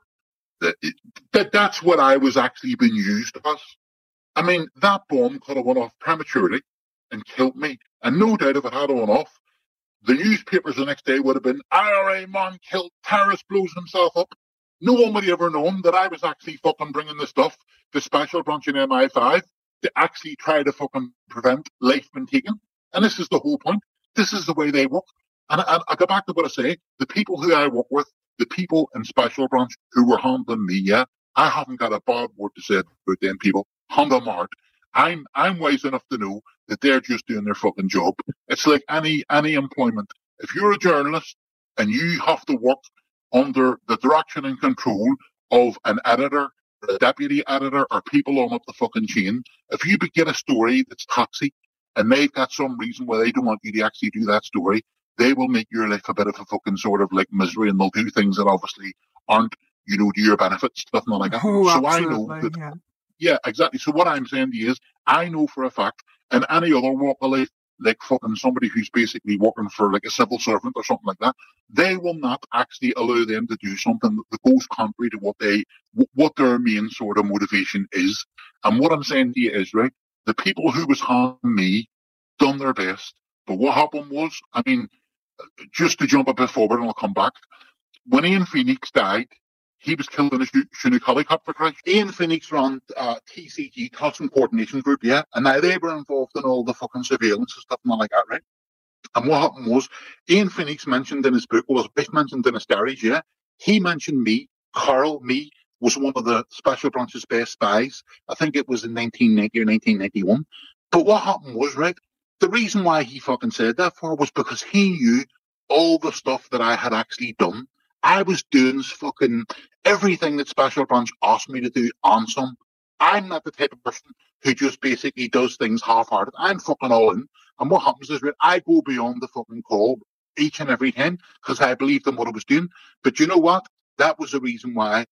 That's what I was actually being used as. I mean, that bomb could have went off prematurely and killed me. And no doubt if it had gone off, the newspapers the next day would have been, "IRA man killed, terrorist blows himself up." No one would have ever known that I was actually fucking bringing the stuff to Special Branch in MI5 to actually try to fucking prevent life being taken. And this is the whole point. This is the way they work. And I go back to what I say. The people who I work with, the people in Special Branch who were handling me, I haven't got a bad word to say about them people. Hand on my heart. I'm wise enough to know that they're just doing their fucking job. It's like any employment. If you're a journalist and you have to work under the direction and control of an editor, or a deputy editor, or people on up the fucking chain, if you begin a story that's taxi and they've got some reason why they don't want you to actually do that story, they will make your life a bit of a fucking sort of like misery, and they'll do things that obviously aren't, to your benefit, stuff like that. Oh, so absolutely, I know that, yeah, exactly. So what I'm saying to you is, I know for a fact, and any other walk of life, like fucking somebody who's basically working for like a civil servant or something like that, they will not actually allow them to do something that goes contrary to what their main sort of motivation is. And what I'm saying to you is, right, the people who was harming me done their best. But what happened was, I mean, just to jump a bit forward and I'll come back, when Ian Phoenix died, he was killed in a Chinook helicopter crash. Ian Phoenix ran TCG, Custom Coordination Group, and now they were involved in all the fucking surveillance and stuff like that, right? And what happened was, Ian Phoenix mentioned in his book, well, his mentioned in his diaries, he mentioned me, Carl, was one of the Special Branch's best spies. I think it was in 1990 or 1991. But what happened was, right, the reason why he fucking said that for was because he knew all the stuff that I had actually done. I was doing fucking everything that Special Branch asked me to do on some. I'm not the type of person who just basically does things half-hearted. I'm fucking all in. And what happens is, right, I go beyond the fucking call each and every time because I believed in what I was doing. But you know what? That was the reason why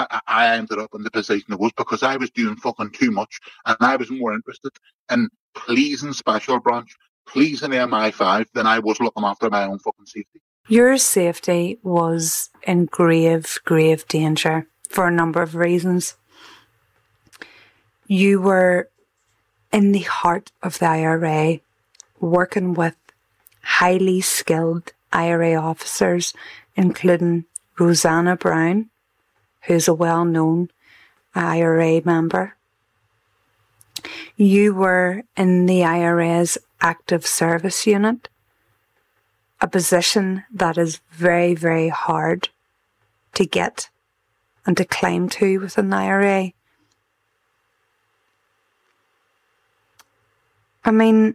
I ended up in the position I was, because I was doing fucking too much and I was more interested in pleasing Special Branch, pleasing MI5 than I was looking after my own fucking safety. Your safety was in grave, grave danger for a number of reasons. You were in the heart of the IRA, working with highly skilled IRA officers, including Rosanna Brown, who's a well-known IRA member. You were in the IRA's active service unit, a position that is very, very hard to get and to climb to within the IRA. I mean,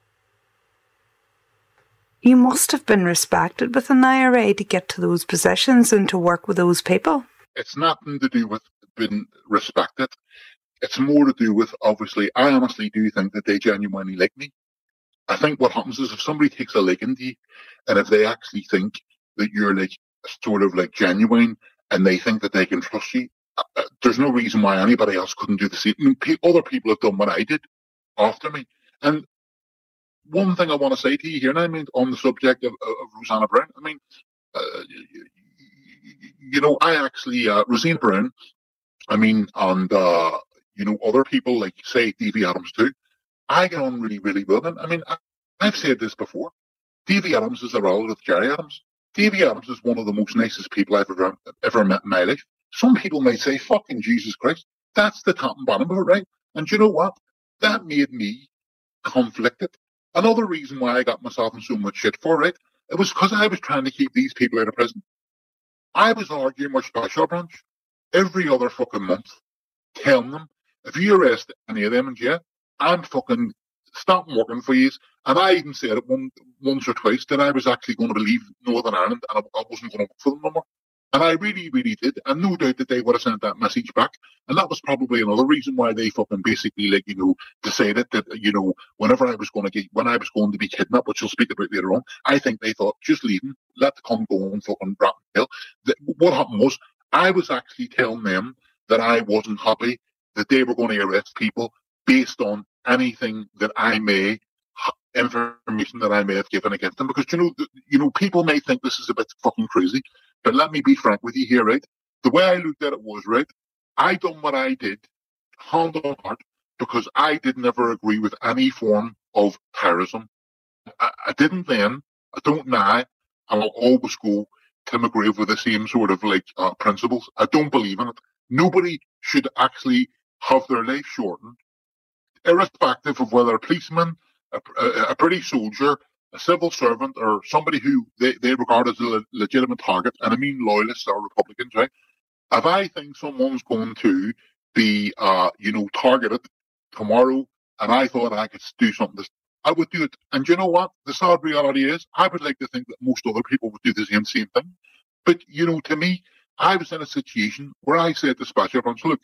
you must have been respected within the IRA to get to those positions and to work with those people. It's nothing to do with being respected. it's more to do with, obviously, I honestly do think that they genuinely like me. I think what happens is if somebody takes a liking to you, and if they actually think that you're like sort of like genuine, and they think that they can trust you, there's no reason why anybody else couldn't do the same. I mean, other people have done what I did after me. And one thing I want to say to you here, and I mean on the subject of Rosanna Brown, I mean, I actually, Rosanna Brown, I mean, and, other people like, say, Davy Adams too, I get on really, really well. And I mean, I've said this before. Davy Adams is a relative of Gerry Adams. Davy Adams is one of the most nicest people I've ever met in my life. Some people might say, fucking Jesus Christ, that's the top and bottom of it, right? And you know what? That made me conflicted. Another reason why I got myself in so much shit for, right? It was because I was trying to keep these people out of prison. I was arguing with Special Branch every other fucking month, telling them, if you arrest any of them in jail, I'm fucking stopping working for you. And I even said it once or twice that I was actually going to leave Northern Ireland and I wasn't going to work for them no more. And I really, really did. And no doubt that they would have sent that message back. And that was probably another reason why they fucking basically, decided that, whenever I was going to be kidnapped, which I'll speak about later on, I think they thought, just leave him, let the cunt go and fucking rot in hell. What happened was, I was actually telling them that I wasn't happy that they were going to arrest people based on anything that information that I may have given against them. Because, people may think this is a bit fucking crazy, but let me be frank with you here, right? The way I looked at it was, right, I done what I did, hand on heart, because I did never agree with any form of terrorism. I didn't then, I don't now, and I'll always go to my grave with the same sort of principles. I don't believe in it. Nobody should actually have their life shortened, irrespective of whether a policeman, a British soldier, a civil servant, or somebody who they regard as a legitimate target, and I mean loyalists or Republicans, right? If I think someone's going to be, targeted tomorrow, and I thought I could do something, I would do it. And you know what? The sad reality is, I would like to think that most other people would do the same thing. But, to me, I was in a situation where I said to Special Branch, look,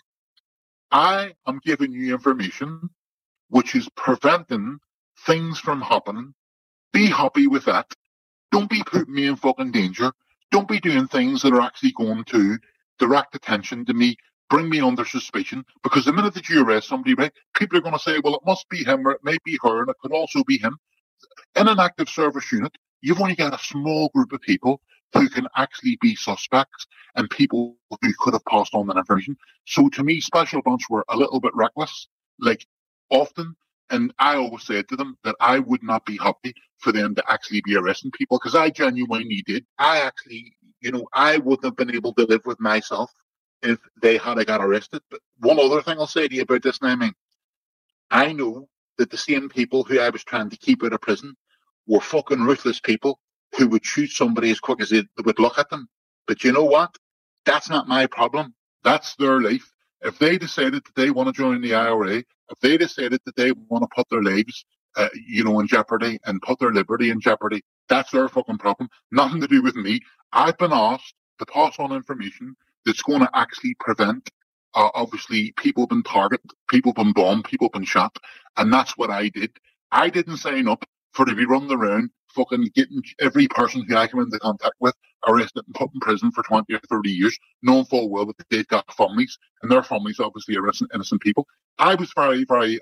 I am giving you information which is preventing things from happening. Be happy with that. Don't be putting me in fucking danger. Don't be doing things that are actually going to direct attention to me, bring me under suspicion. Because the minute that you arrest somebody, right, people are going to say, well, it must be him or it may be her and it could also be him. In an active service unit, you've only got a small group of people who can actually be suspects and people who could have passed on that information. So to me, Special Branch were a little bit reckless, often. And I always said to them that I would not be happy for them to actually be arresting people, because I genuinely did. I actually, I wouldn't have been able to live with myself if they had got arrested. But one other thing I'll say to you about this, Naomi, I know that the same people who I was trying to keep out of prison were fucking ruthless people who would shoot somebody as quick as they would look at them. But you know what? That's not my problem. That's their life. If they decided that they want to join the IRA, if they decided that they want to put their lives, in jeopardy and put their liberty in jeopardy, that's their fucking problem. Nothing to do with me. I've been asked to pass on information that's going to actually prevent, obviously, people being targeted, people being bombed, people being shot, and that's what I did. I didn't sign up for to be running around fucking getting every person who I come into contact with arrested and put in prison for 20 or 30 years, knowing full well that they've got families, and their families obviously are innocent people. I was very, very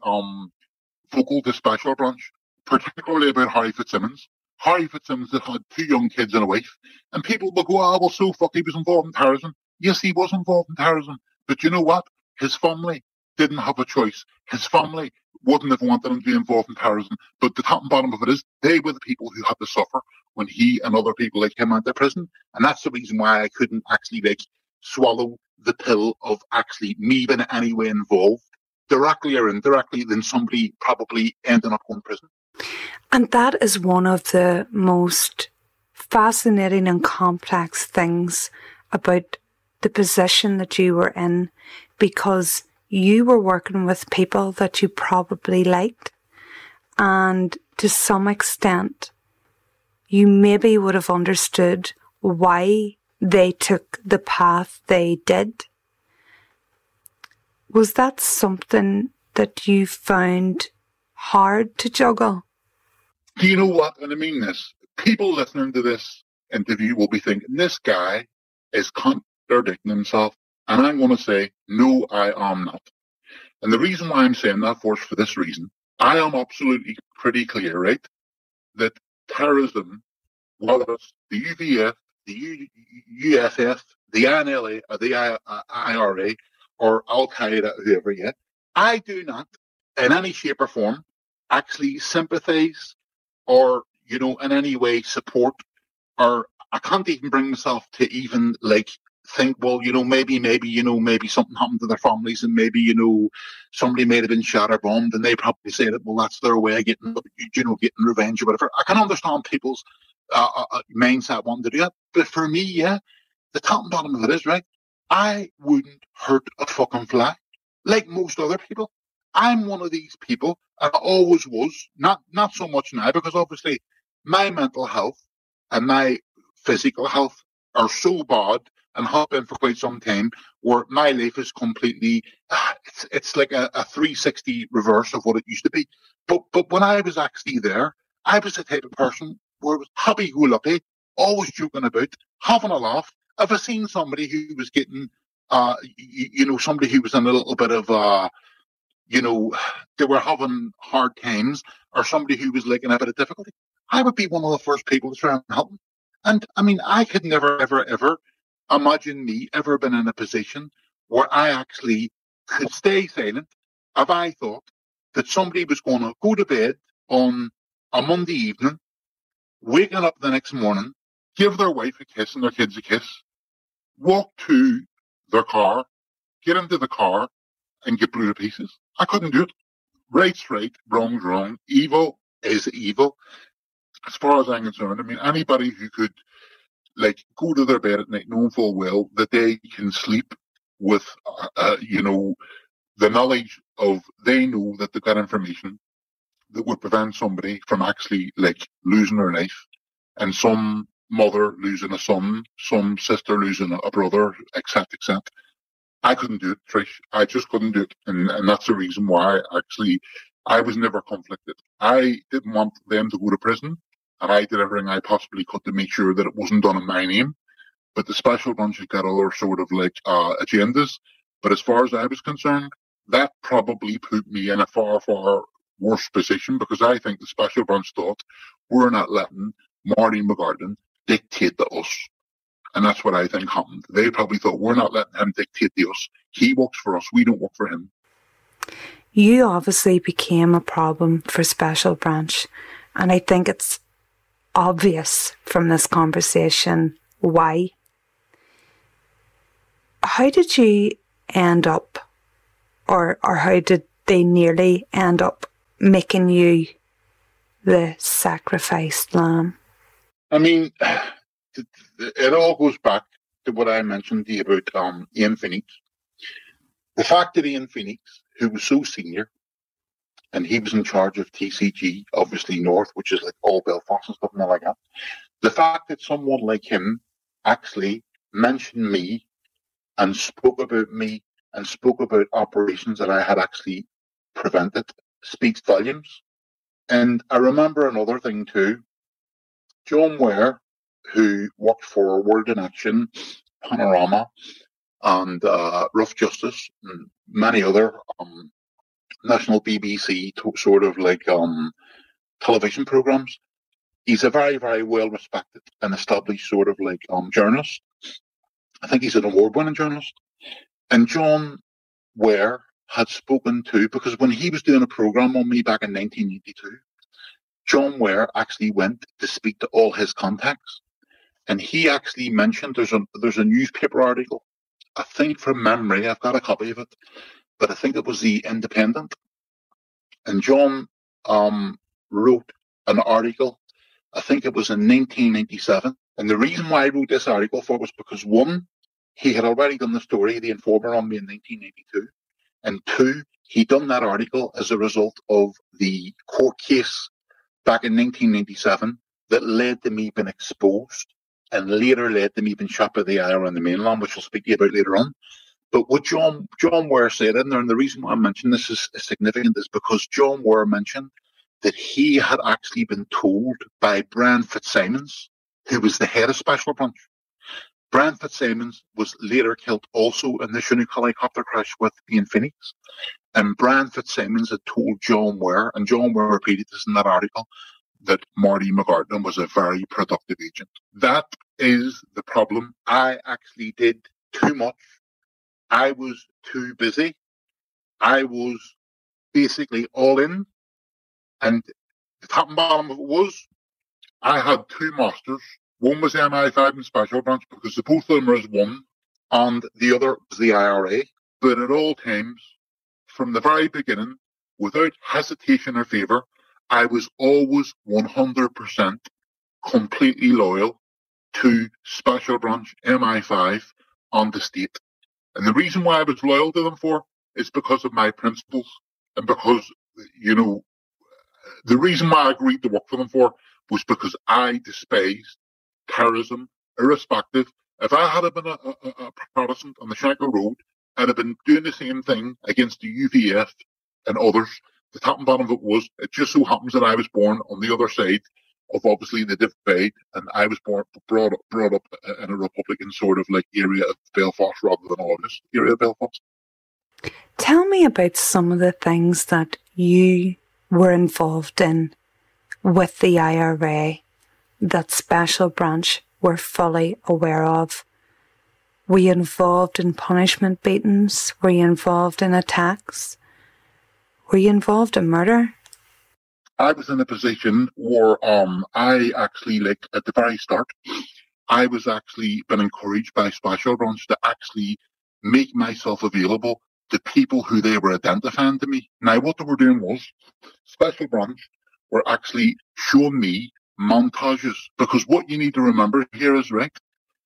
vocal to Special Branch, particularly about Harry Fitzsimmons. Harry Fitzsimmons had 2 young kids and a wife, and people will go, well, so fuck, he was involved in terrorism. Yes, he was involved in terrorism, but you know what? His family didn't have a choice. His family wouldn't have wanted him to be involved in terrorism. But the top and bottom of it is, they were the people who had to suffer when he and other people like him went to prison. And that's the reason why I couldn't actually swallow the pill of actually me being in any way involved, directly or indirectly, than somebody probably ending up going to prison. And that is one of the most fascinating and complex things about the position that you were in, because you were working with people that you probably liked, and to some extent you maybe would have understood why they took the path they did. Was that something that you found hard to juggle? Do you know what? And I mean this. People listening to this interview will be thinking, this guy is contradicting himself. And I'm going to say, no, I am not. And the reason why I'm saying that for this reason, I am absolutely pretty clear, right, that terrorism, whether it's the UVF, the USS, the INLA, or the IRA, or Al-Qaeda, whoever yet, I do not, in any shape or form, actually sympathise or, in any way support, or I can't even bring myself to even, think, well, maybe something happened to their families, and maybe, somebody may have been shot or bombed, and they probably say that, well, that's their way of getting revenge or whatever. I can understand people's mindset wanting to do that. But for me, yeah, the top and bottom of it is, right, I wouldn't hurt a fucking fly, like most other people. I'm one of these people, and I always was, not so much now, because obviously my mental health and my physical health are so bad and have been for quite some time, where my life is completely, it's like a 360 reverse of what it used to be. But when I was actually there, I was the type of person where it was happy-go-lucky, always joking about, having a laugh. If I seen somebody who was getting, somebody who was in a little bit of, they were having hard times, or somebody who was in a bit of difficulty, I would be one of the first people to try and help them. And I mean, I could never, ever, ever imagine me ever been in a position where I actually could stay silent if I thought that somebody was going to go to bed on a Monday evening, waking up the next morning, give their wife a kiss and their kids a kiss, walk to their car, get into the car, and get blew to pieces. I couldn't do it. Right's right, wrong's wrong, evil is evil. As far as I'm concerned, I mean, anybody who could, go to their bed at night knowing full well that they can sleep with, the knowledge of, they know that they've got information that would prevent somebody from actually, losing their life, and some mother losing a son, some sister losing a brother, etc., etc. I couldn't do it, Trish. I just couldn't do it. And that's the reason why, actually, I was never conflicted. I didn't want them to go to prison, and I did everything I possibly could to make sure that it wasn't done in my name. But the special branch has got other sort of agendas. But as far as I was concerned, that probably put me in a far, far worse position, because I think the special branch thought, we're not letting Marty McGarden dictate to us. And that's what I think happened. They probably thought, we're not letting him dictate to us. He works for us. We don't work for him. You obviously became a problem for Special Branch, and I think it's obvious from this conversation why. How did you end up, or how did they nearly end up making you the sacrificed lamb? I mean, it all goes back to what I mentioned to you about Ian Phoenix. The fact that Ian Phoenix, who was so senior, and he was in charge of TCG, obviously North, which is all Belfast and stuff like that. The fact that someone like him actually mentioned me and spoke about me and spoke about operations that I had actually prevented speaks volumes. And I remember another thing too. John Ware, who worked for World in Action, Panorama, and Rough Justice, and many other national BBC television programs. He's a very, very well respected and established journalist. I think he's an award-winning journalist. And John Ware had spoken to, because when he was doing a program on me back in 1982, John Ware actually went to speak to all his contacts. And he actually mentioned there's a newspaper article, I think from memory, I've got a copy of it, but I think it was the Independent. And John wrote an article, I think it was in 1997. And the reason why I wrote this article for was because, one, he had already done the story, The Informer, on me in 1982. And two, he'd done that article as a result of the court case back in 1997 that led to me being exposed and later led to me being shot by the IRA on the mainland, which I'll speak to you about later on. But what John Ware said in there, and the reason why I mentioned this is significant, is because John Ware mentioned that he had actually been told by Brian Fitzsimons, who was the head of Special Branch. Brian Fitzsimons was later killed also in the Chinook helicopter crash with Ian Phoenix. And Brian Fitzsimons had told John Ware, and John Ware repeated this in that article, that Marty McArtin was a very productive agent. That is the problem. I actually did too much. I was too busy. I was basically all in. And the top and bottom of it was, I had two masters. One was MI5 and Special Branch, because the both of them are as one, and the other was the IRA. But at all times, from the very beginning, without hesitation or favour, I was always 100% completely loyal to Special Branch, MI5, and the state. And the reason why I was loyal to them for is because of my principles, and because, the reason why I agreed to work for them for was because I despised terrorism, irrespective. If I had been a Protestant on the Shankill Road, I'd have been doing the same thing against the UVF and others. The top and bottom of it was, it just so happens that I was born on the other side of obviously the divide, and I was brought up in a Republican sort of like area of Belfast rather than August area of Belfast. Tell me about some of the things that you were involved in with the IRA that Special Branch were fully aware of. Were you involved in punishment beatings? Were you involved in attacks? Were you involved in murder? I was in a position where I actually, like at the very start, I was actually been encouraged by Special Branch to actually make myself available to people who they were identifying to me. Now, what they were doing was, Special Branch were actually showing me montages, because what you need to remember here is, right,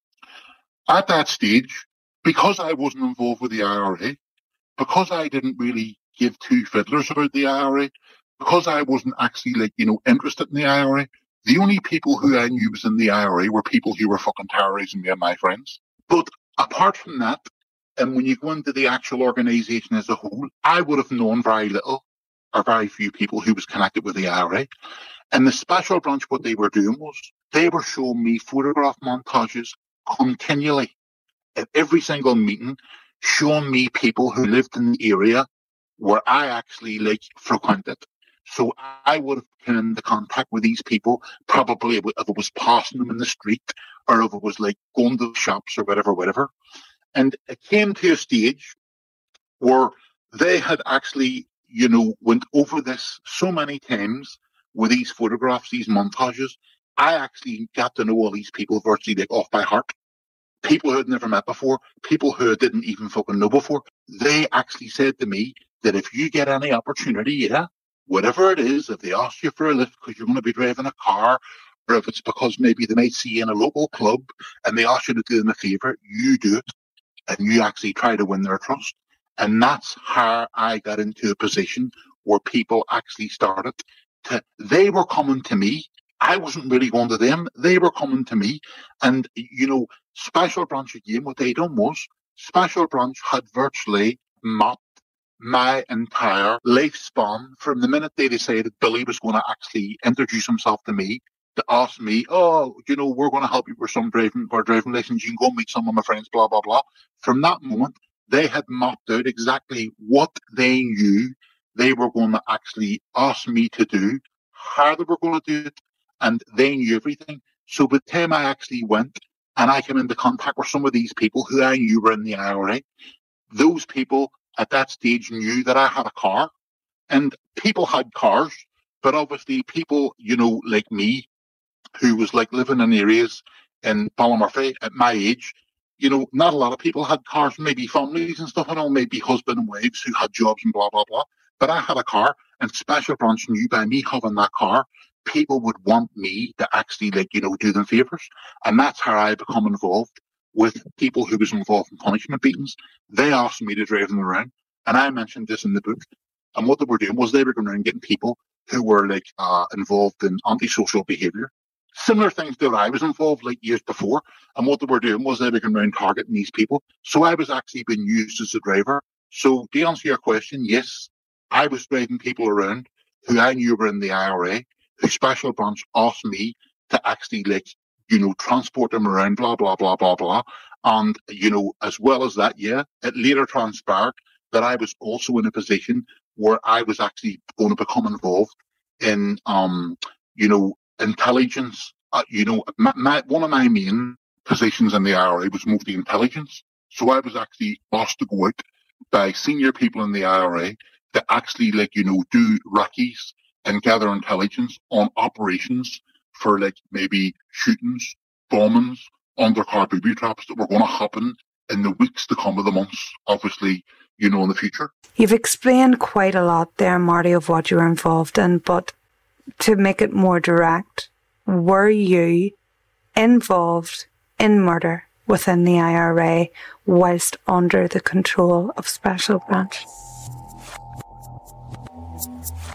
at that stage, because I wasn't involved with the IRA, because I didn't really give two fiddlers about the IRA, because I wasn't actually interested in the IRA, the only people who I knew was in the IRA were people who were fucking terrorizing me and my friends. But apart from that, and when you go into the actual organisation as a whole, I would have known very little or very few people who was connected with the IRA. And the Special Branch, what they were doing was, they were showing me photograph montages continually at every single meeting, showing me people who lived in the area where I actually frequented. So I would have come into contact with these people, probably if it was passing them in the street, or if it was going to the shops or whatever. And it came to a stage where they had actually, went over this so many times with these photographs, these montages. I actually got to know all these people virtually off by heart. People who I'd never met before, people who I didn't even fucking know before. They actually said to me that if you get any opportunity, whatever it is, if they ask you for a lift because you're going to be driving a car, or if it's because maybe they might see you in a local club and they ask you to do them a favour, you do it. And you actually try to win their trust. And that's how I got into a position where people actually started to, they were coming to me. I wasn't really going to them. They were coming to me. And, Special Branch again, what they done was, Special Branch had virtually mapped my entire lifespan from the minute they decided Billy was going to actually introduce himself to me, to ask me, we're going to help you with some driving lessons. You can go and meet some of my friends, blah, blah, blah. From that moment, they had mapped out exactly what they knew they were going to actually ask me to do, how they were going to do it, and they knew everything. So by the time I actually went and I came into contact with some of these people who I knew were in the IRA, those people at that stage knew that I had a car. And people had cars, but obviously people, like me, who was living in areas in Ballymurphy at my age, not a lot of people had cars, maybe families and stuff, maybe husband and wives who had jobs and blah, blah, blah. But I had a car, and Special Branch knew by me having that car, people would want me to actually, do them favours. And that's how I become involved with people who was involved in punishment beatings. They asked me to drive them around, and I mentioned this in the book. And what they were doing was they were going around getting people who were involved in antisocial behaviour, similar things that I was involved like years before. And what they were doing was they were going around targeting these people. So I was actually being used as a driver. So to answer your question, yes, I was driving people around who I knew were in the IRA, who Special Branch asked me to actually, like, transport them around, blah, blah, blah, blah, blah. And, as well as that, yeah, it later transpired that I was also in a position where I was actually going to become involved in, intelligence. One of my main positions in the IRA was mostly intelligence. So I was actually asked to go out by senior people in the IRA to actually, do recce's and gather intelligence on operations for, maybe shootings, bombings, undercar booby traps that were going to happen in the weeks to come, of the months, obviously, in the future. You've explained quite a lot there, Marty, of what you were involved in, but to make it more direct, were you involved in murder within the IRA whilst under the control of Special Branch?